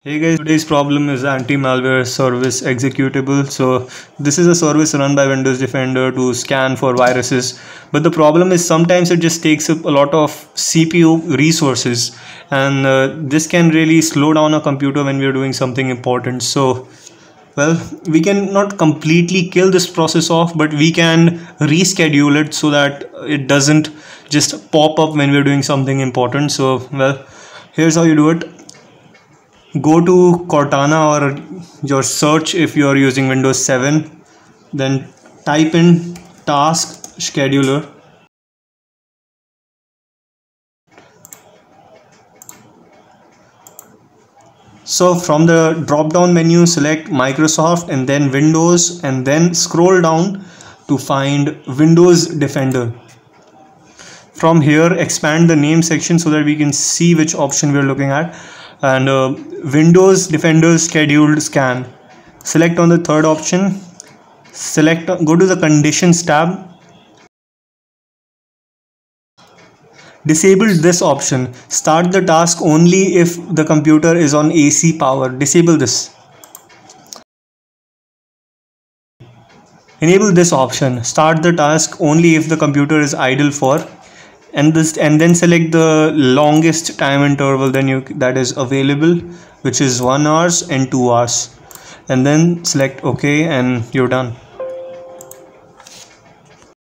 Hey guys, today's problem is anti-malware service executable. So this is a service run by Windows Defender to scan for viruses. But the problem is sometimes it just takes up a lot of CPU resources, and this can really slow down a computer when we are doing something important. So well, we can not completely kill this process off, but we can reschedule it so that it doesn't just pop up when we're doing something important. So well, here's how you do it. Go to Cortana or your search if you are using Windows 7, then type in task scheduler. So from the drop down menu, select Microsoft and then Windows, and then scroll down to find Windows Defender. From here, expand the name section so that we can see which option we're looking at, and Windows Defender scheduled scan. Select on the third option, go to the conditions tab, disable this option, start the task only if the computer is on AC power. Disable this. Enable this option, start the task only if the computer is idle for, and then select the longest time interval that is available, which is 1 hour and 2 hours, and then select OK, and you're done.